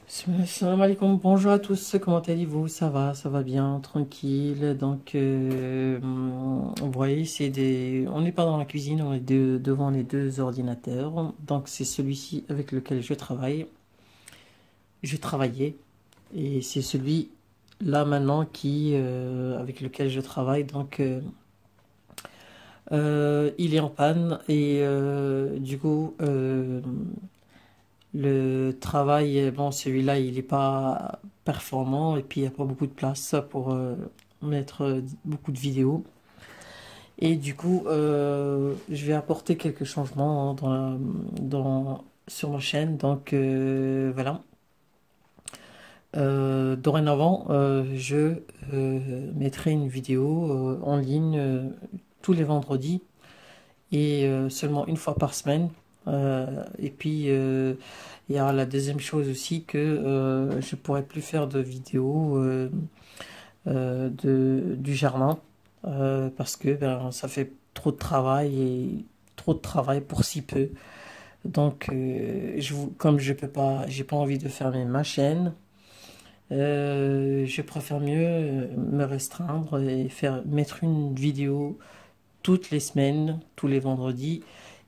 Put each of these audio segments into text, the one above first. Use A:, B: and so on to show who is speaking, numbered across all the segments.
A: Salam alaikum, bonjour à tous, comment allez-vous? Ça va bien, tranquille. Donc, vous voyez, on n'est pas dans la cuisine, on est devant les deux ordinateurs. Donc, c'est celui-ci avec lequel je travaillais, et c'est celui-là maintenant avec lequel je travaille. Donc, il est en panne et du coup, le travail, bon, celui-là, il n'est pas performant et puis il n'y a pas beaucoup de place pour mettre beaucoup de vidéos. Et du coup, je vais apporter quelques changements sur ma chaîne. Donc voilà. Dorénavant, je mettrai une vidéo en ligne tous les vendredis et seulement une fois par semaine. Et puis, il y a la deuxième chose aussi que je pourrais plus faire de vidéos du jardin parce que ben, ça fait trop de travail et trop de travail pour si peu. Donc, comme je peux pas, j'ai pas envie de fermer ma chaîne, je préfère mieux me restreindre et mettre une vidéo toutes les semaines, tous les vendredis.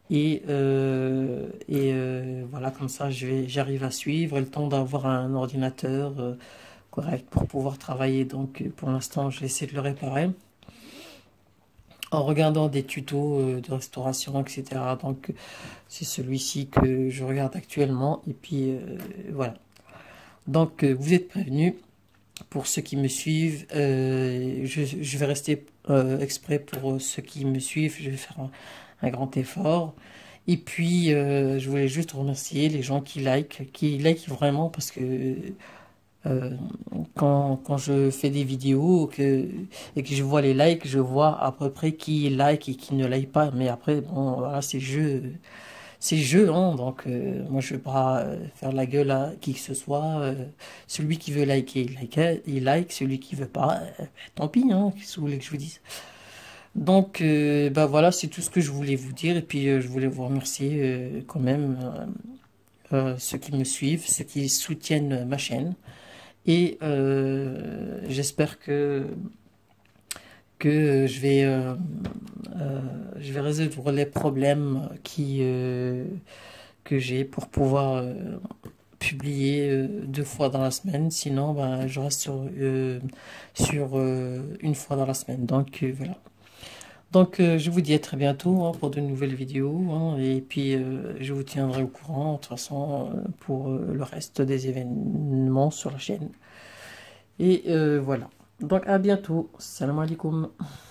A: Voilà, comme ça, j'arrive à suivre, le temps d'avoir un ordinateur correct pour pouvoir travailler. Donc, pour l'instant, je vais essayer de le réparer en regardant des tutos de restauration, etc. Donc, c'est celui-ci que je regarde actuellement. Et puis, voilà. Donc, vous êtes prévenus. Pour ceux qui me suivent, je vais rester exprès pour ceux qui me suivent. Je vais faire un grand effort. Et puis, je voulais juste remercier les gens qui likent vraiment parce que euh, quand je fais des vidéos et que je vois les likes, je vois à peu près qui like et qui ne like pas. Mais après, bon, voilà, c'est le jeu, hein. Donc, moi, je ne vais pas faire la gueule à qui que ce soit. Celui qui veut liker, il like. Celui qui veut pas, tant pis, hein. Qu'est-ce que vous voulez que je vous dise? Donc, bah voilà, c'est tout ce que je voulais vous dire. Et puis, je voulais vous remercier quand même, ceux qui me suivent, ceux qui soutiennent ma chaîne. Et j'espère que je vais résoudre les problèmes que j'ai pour pouvoir publier deux fois dans la semaine. Sinon, ben, je reste sur une fois dans la semaine. Donc, voilà. Donc, je vous dis à très bientôt hein, pour de nouvelles vidéos hein, et puis je vous tiendrai au courant de toute façon pour le reste des événements sur la chaîne. Et voilà. Donc, à bientôt. Salam alaikum.